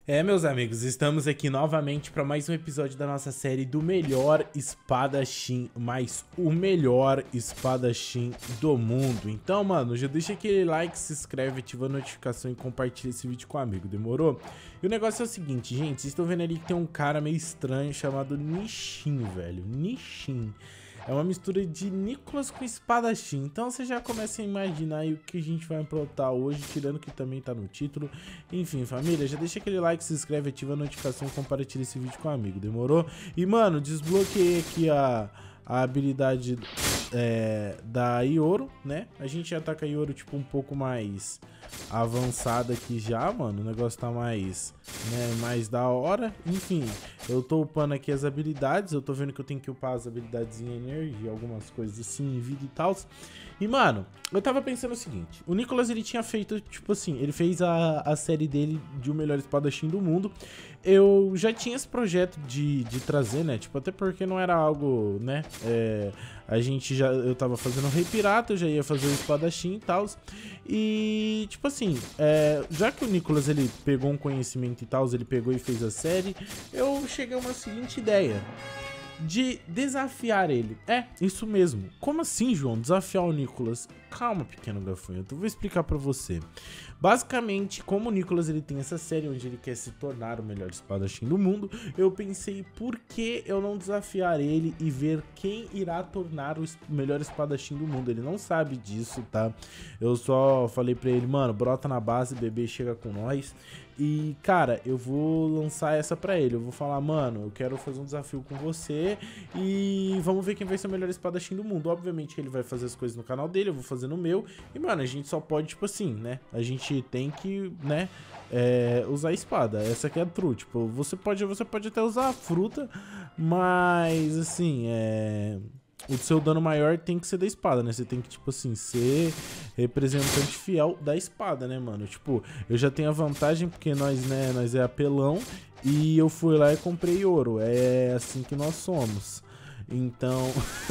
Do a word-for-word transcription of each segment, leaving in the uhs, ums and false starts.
É, meus amigos, estamos aqui novamente para mais um episódio da nossa série do melhor espadachim, mas o melhor espadachim do mundo. Então, mano, já deixa aquele like, se inscreve, ativa a notificação e compartilha esse vídeo com o amigo, demorou? E o negócio é o seguinte, gente, vocês estão vendo ali que tem um cara meio estranho chamado Nishin, velho, Nishin. É uma mistura de Nicholas com espadachim. Então você já começa a imaginar aí o que a gente vai aprontar hoje, tirando que também tá no título. Enfim, família, já deixa aquele like, se inscreve, ativa a notificação e compartilha esse vídeo com um amigo, demorou? E, mano, desbloqueei aqui a, a habilidade é, da Ioro, né? A gente já tá com a Ioro, tipo, um pouco mais avançada aqui já, mano. O negócio tá mais, né, mais da hora. Enfim, eu tô upando aqui as habilidades. Eu tô vendo que eu tenho que upar as habilidades em energia, algumas coisas assim, em vida e tal. E, mano, eu tava pensando o seguinte. O Nicholas, ele tinha feito, tipo assim, ele fez a, a série dele de o melhor espadachim do mundo. Eu já tinha esse projeto de, de trazer, né? Tipo, até porque não era algo, né? É, a gente já... Eu tava fazendo o Rei Pirata, eu já ia fazer o espadachim e tal. E, tipo assim, é, já que o Nicholas, ele pegou um conhecimento e tal, ele pegou e fez a série, eu cheguei a uma seguinte ideia. De desafiar ele. É, isso mesmo. Como assim, João? Desafiar o Nicholas? Calma, pequeno gafanhoto, eu vou explicar pra você. Basicamente, como o Nicholas, ele tem essa série onde ele quer se tornar o melhor espadachim do mundo, eu pensei, por que eu não desafiar ele e ver quem irá tornar o melhor espadachim do mundo? Ele não sabe disso, tá? Eu só falei pra ele, mano, brota na base, bebê, chega com nós. E, cara, eu vou lançar essa pra ele. Eu vou falar, mano, eu quero fazer um desafio com você e vamos ver quem vai ser o melhor espadachim do mundo. Obviamente que ele vai fazer as coisas no canal dele, eu vou fazer no meu. E, mano, a gente só pode, tipo assim, né? A gente tem que, né, é, usar a espada. Essa aqui é a true. Tipo, você pode, você pode até usar a fruta, mas, assim, é... o seu dano maior tem que ser da espada, né? Você tem que, tipo assim, ser representante fiel da espada, né, mano? Tipo, eu já tenho a vantagem porque nós, né, nós é apelão e eu fui lá e comprei ouro. É assim que nós somos. Então,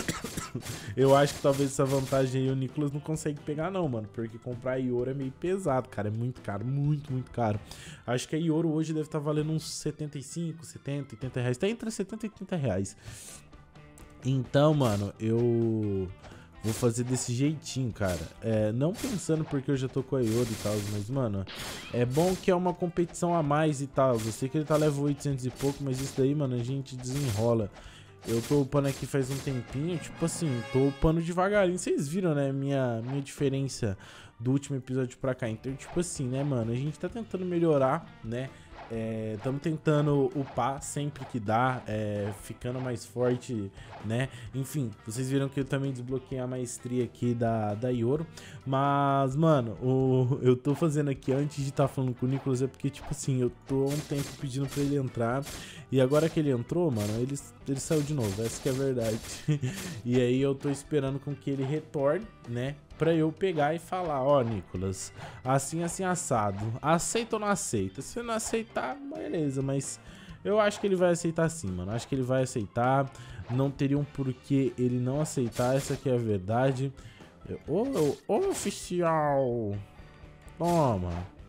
eu acho que talvez essa vantagem aí o Nicholas não consegue pegar não, mano. Porque comprar ouro é meio pesado, cara. É muito caro, muito, muito caro. Acho que a ouro hoje deve estar valendo uns setenta e cinco, setenta, oitenta reais. Tá entre setenta e oitenta reais. Então, mano, eu vou fazer desse jeitinho, cara. É, não pensando porque eu já tô com a Ioro e tal, mas, mano, é bom que é uma competição a mais e tal. Eu sei que ele tá level oitocentos e pouco, mas isso daí, mano, a gente desenrola. Eu tô upando aqui faz um tempinho, tipo assim, tô upando devagarinho. Vocês viram, né, minha, minha diferença do último episódio pra cá. Então, tipo assim, né, mano, a gente tá tentando melhorar, né? Estamos é, tentando upar sempre que dá, é, ficando mais forte, né? Enfim, vocês viram que eu também desbloqueei a maestria aqui da, da Ioro. Mas, mano, o, eu tô fazendo aqui antes de estar tá falando com o Nicholas é porque, tipo assim, eu tô há um tempo pedindo pra ele entrar. E agora que ele entrou, mano, ele, ele saiu de novo, essa que é a verdade. E aí eu tô esperando com que ele retorne, né? Pra eu pegar e falar, ó, Nicholas, assim, assim, assado. Aceita ou não aceita? Se não aceitar, beleza, mas eu acho que ele vai aceitar sim, mano. Acho que ele vai aceitar. Não teria um porquê ele não aceitar, essa aqui é a verdade. Ô, ô, oficial! Toma!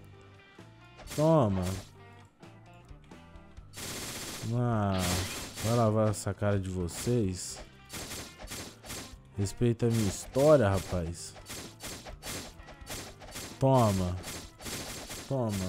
Toma! Ah, vai lavar essa cara de vocês. Respeita a minha história, rapaz. Toma. Toma.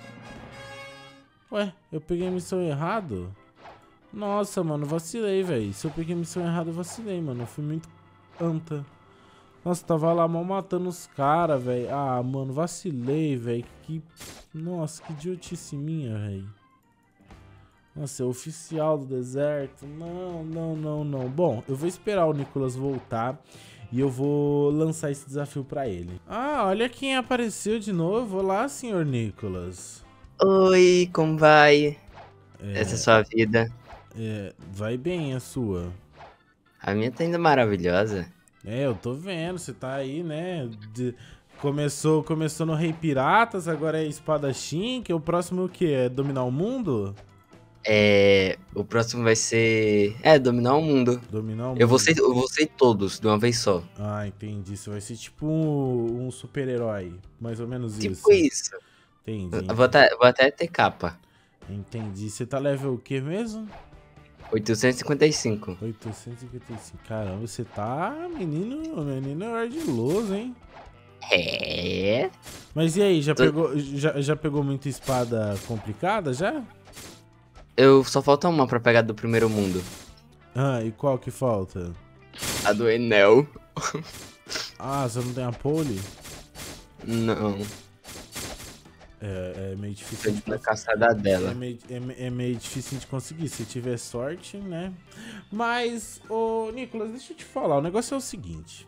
Ué, eu peguei a missão errado? Nossa, mano, vacilei, velho. Se eu peguei a missão errada, eu vacilei, mano. Eu fui muito anta. Nossa, tava lá mal matando os caras, velho. Ah, mano, vacilei, velho. Que... Nossa, que idiotice minha, velho. Nossa, é oficial do deserto. Não, não, não, não. Bom, eu vou esperar o Nicholas voltar e eu vou lançar esse desafio pra ele. Ah, olha quem apareceu de novo. Olá, senhor Nicholas. Oi, como vai? É, Essa é a sua vida? É, vai bem a sua. A minha tá indo maravilhosa. É, eu tô vendo. Você tá aí, né? De... Começou, começou no Rei Piratas, agora é Espadachim, que é o próximo o quê? É dominar o mundo? É, o próximo vai ser... É, dominar o mundo. Dominar o mundo. Eu vou ser, eu vou ser todos, de uma vez só. Ah, entendi. Você vai ser tipo um, um super-herói. Mais ou menos Tipo isso. isso. Entendi. Eu vou até, vou até ter capa. Entendi. Você tá level o que mesmo? oitocentos e cinquenta e cinco. oitocentos e cinquenta e cinco. Caramba, você tá menino, menino ardiloso, hein? É. Mas e aí, já Tô- pegou, já, já pegou muita espada complicada já? Eu só falta uma pra pegar do primeiro mundo. Ah, e qual que falta? A do Enel. Ah, você não tem a pole? Não. É, é meio Tô difícil de na conseguir. caçada É dela. meio, é, me- é meio difícil de conseguir, se tiver sorte, né? Mas, ô Nicolas, deixa eu te falar, o negócio é o seguinte.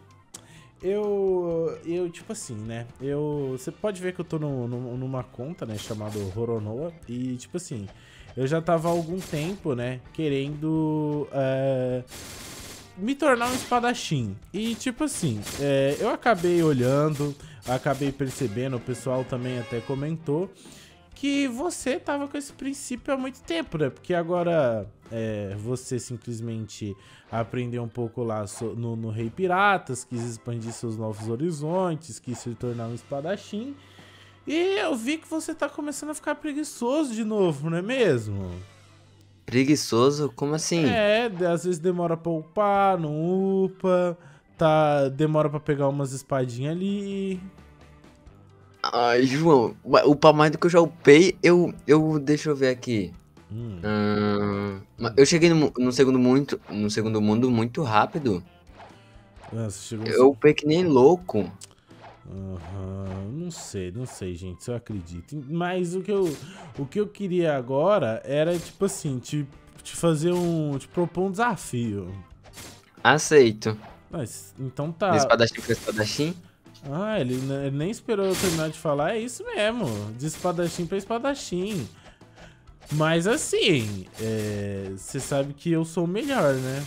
Eu, eu tipo assim, né? Eu, você pode ver que eu tô no, no- numa conta, né, chamada Roronoa. E, tipo assim, eu já tava há algum tempo, né, querendo é, me tornar um espadachim. E, tipo assim, é, eu acabei olhando, acabei percebendo, o pessoal também até comentou que você tava com esse princípio há muito tempo, né? Porque agora é, você simplesmente aprendeu um pouco lá so- no, no Rei Piratas, quis expandir seus novos horizontes, quis se tornar um espadachim. E eu vi que você tá começando a ficar preguiçoso de novo, não é mesmo? Preguiçoso? Como assim? É, de- às vezes demora pra upar, não upa, tá, demora pra pegar umas espadinhas ali. Ai, João, upar mais do que eu já upei, eu, eu, deixa eu ver aqui. Hum, Ahn, ma- eu cheguei no, mu- no segundo muito, no segundo mundo muito rápido. nossa, chegou Eu upei que nem louco. Aham, não sei, não sei, gente, se eu acredito. Mas o que eu, o que eu queria agora era, tipo assim, te, te fazer um. Te propor um desafio. Aceito. Mas, então De tá. espadachim pra espadachim? Ah, ele, ne- ele nem esperou eu terminar de falar, é isso mesmo. De espadachim pra espadachim. Mas assim, é, você sabe que eu sou o melhor, né?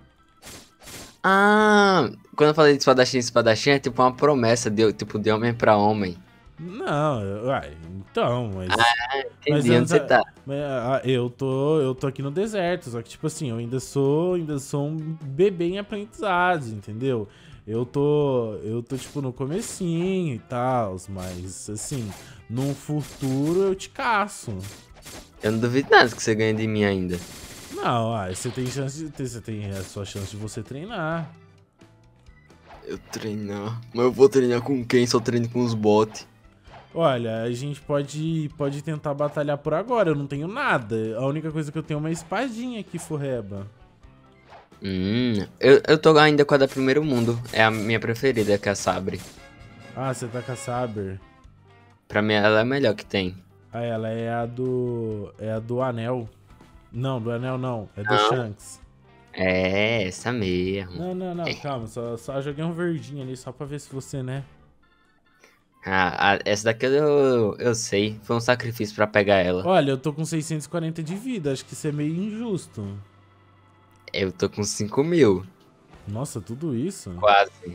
Ah, quando eu falei de espadachim e espadachim, é tipo uma promessa, de, tipo, de homem pra homem. Não, eu- uai, então, mas. Mas Entendi eu, onde você tá. mas, ah, eu tô, eu tô aqui no deserto, só que tipo assim, eu ainda sou, ainda sou um bebê em aprendizado, entendeu? Eu tô, eu tô tipo no comecinho e tal, mas assim, num futuro eu te caço. Eu não duvido nada que você ganha de mim ainda. Não, ah, você tem chance de ter, você tem a sua chance de você treinar. Eu treinar. Mas eu vou treinar com quem? Só treino com os bots. Olha, a gente pode, pode tentar batalhar por agora, eu não tenho nada. A única coisa que eu tenho é uma espadinha aqui, Furreba. Hum, eu, eu tô ainda com a da primeiro mundo. É a minha preferida, que é a Sabre. Ah, você tá com a Saber. Pra mim, ela é a melhor que tem. Ah, ela é a do. É a do anel. Não, do anel não. É do Não. Shanks. É, essa mesmo. Não, não, não, calma. Só, só joguei um verdinho ali só pra ver se você, né? Ah, a- essa daqui eu, eu sei. Foi um sacrifício pra pegar ela. Olha, eu tô com seiscentos e quarenta de vida. Acho que isso é meio injusto. Eu tô com cinco mil. Nossa, tudo isso? Quase.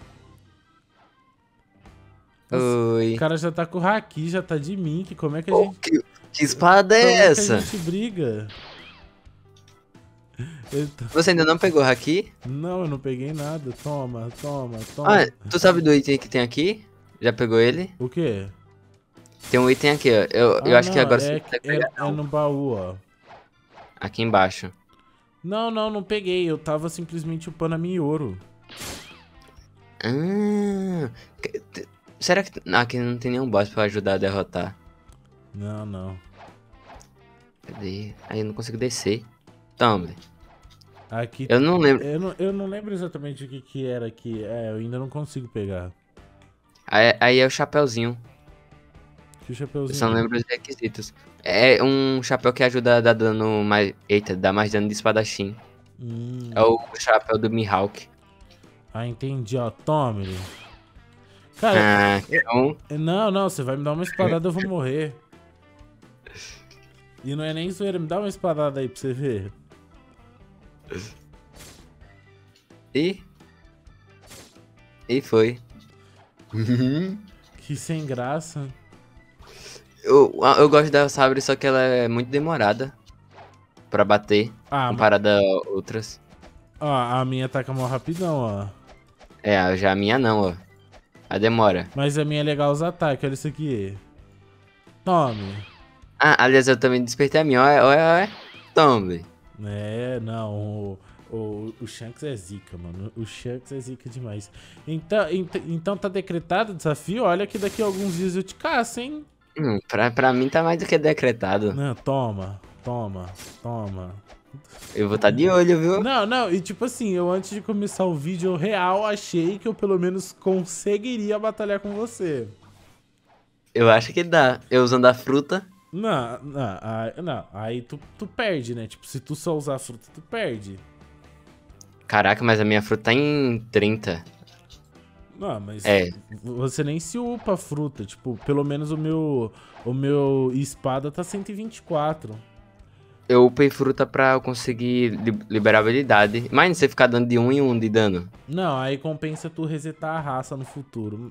Nossa, Oi. O cara já tá com o haki, já tá de mim. Que como é que a Ô, gente. que, que espada Como é é que essa? a gente briga? Eu tô- Você ainda não pegou aqui? Não, eu não peguei nada. Toma, toma, toma. Ah, tu sabe do item que tem aqui? Já pegou ele? O quê? Tem um item aqui, ó. Eu, eu Ah, acho que não, agora é, você consegue é, pegar. é no baú, ó. Aqui embaixo. Não, não, não peguei. Eu tava simplesmente upando a Miyoro. Ah, que- te- será que ah, aqui não tem nenhum boss pra ajudar a derrotar? Não, não. Cadê? Aí eu não consigo descer. Toma. Aqui. Eu não lembro. Eu não, eu não lembro exatamente o que, que era aqui. É, eu ainda não consigo pegar. Aí, aí é o chapéuzinho. Que Eu chapeuzinho. só não lembro os requisitos. É um chapéu que ajuda a dar dano mais. Eita, dá mais dano de espadachim. Hum. É o chapéu do Mihawk. Ah, entendi, ó. Tome. Cara, Ah, então. não, não, você vai me dar uma espadada, eu vou morrer. E não é nem zoeira, me dá uma espadada aí pra você ver. E. E foi. Que sem graça. Eu, eu gosto da Sabre, só que ela é muito demorada pra bater, Ah, comparada a outras. ó, a minha ataca mó rapidão, ó. É, já a minha não, ó. A demora. Mas a minha é legal os ataques, olha isso aqui. Tome. Ah, aliás, eu também despertei a minha. Olha, olha, olha. Tome. É, não, o, o, o Shanks é zica, mano. O Shanks é zica demais. Então, ent, então tá decretado o desafio? Olha que daqui a alguns dias eu te caço, hein? Hum, pra, pra mim tá mais do que decretado. Não, toma, toma, toma. Eu vou estar tá de olho, viu? Não, não, e tipo assim, eu antes de começar o vídeo, eu real achei que eu pelo menos conseguiria batalhar com você. Eu acho que dá. Eu usando a fruta. Não, não, aí, não, aí tu, tu perde, né? Tipo, se tu só usar a fruta, tu perde. Caraca, mas a minha fruta tá em trinta. Não, mas É, você nem se upa a fruta. Tipo, pelo menos o meu, o meu espada tá cento e vinte e quatro. eu upei fruta pra eu conseguir li- liberar habilidade. Imagina você ficar dando de um em um de dano. Não, aí compensa tu resetar a raça no futuro.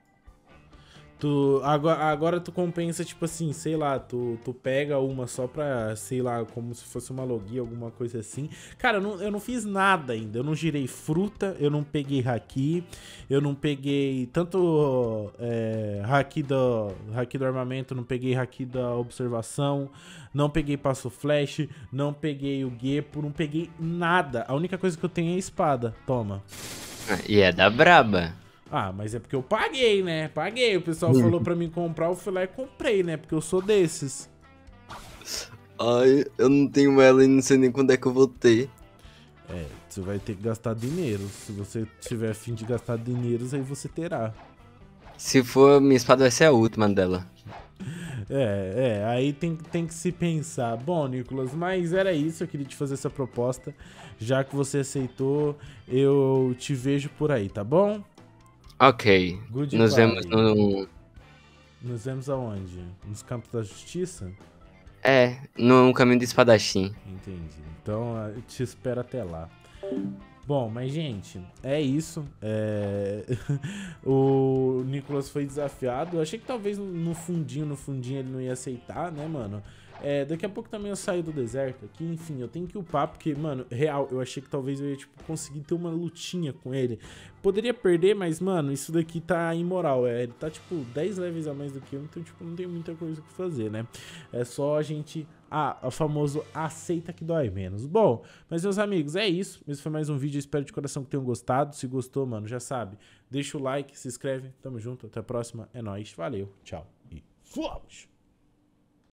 Tu, agora, agora tu compensa, tipo assim, sei lá, tu, tu pega uma só pra, sei lá, como se fosse uma logia, alguma coisa assim. Cara, eu não, eu não fiz nada ainda. Eu não girei fruta, eu não peguei haki, eu não peguei tanto é, haki, do, haki do armamento, não peguei haki da observação, não peguei passo flash, não peguei o Gepo, não peguei nada. A única coisa que eu tenho é a espada. Toma. Ah, e é da braba. Ah, mas é porque eu paguei, né? Paguei. O pessoal falou pra mim comprar, eu fui lá e comprei, né? Porque eu sou desses. Ai, eu não tenho ela e não sei nem quando é que eu vou ter. É, você vai ter que gastar dinheiro. Se você tiver fim de gastar dinheiro, aí você terá. Se for, minha espada vai ser a última dela. É, é, aí tem, tem que se pensar. Bom, Nicolas, mas era isso, eu queria te fazer essa proposta. Já que você aceitou, eu te vejo por aí, tá bom? Ok, Goodbye. nos vemos no... Nos vemos aonde? Nos Campos da Justiça? É, no caminho do espadachim. Entendi. Então eu te espero até lá. Bom, mas gente, é isso. É... o Nicolas foi desafiado. Eu achei que talvez no fundinho, no fundinho ele não ia aceitar, né, mano? É, daqui a pouco também eu saio do deserto aqui. Enfim, eu tenho que upar, porque, mano, real, eu achei que talvez eu ia, tipo, conseguir ter uma lutinha com ele. Poderia perder, mas, mano, isso daqui tá imoral. É, ele tá, tipo, dez levels a mais do que eu, então, tipo, não tem muita coisa que fazer, né? É só a gente... Ah, o famoso aceita que dói menos. Bom, mas meus amigos, é isso. Esse foi mais um vídeo. Eu espero de coração que tenham gostado. Se gostou, mano, já sabe. Deixa o like, se inscreve. Tamo junto. Até a próxima. É nóis. Valeu. Tchau. E fomos!